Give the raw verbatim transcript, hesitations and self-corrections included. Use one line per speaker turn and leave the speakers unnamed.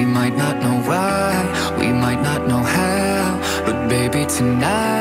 might not know why, we might not know how, but baby tonight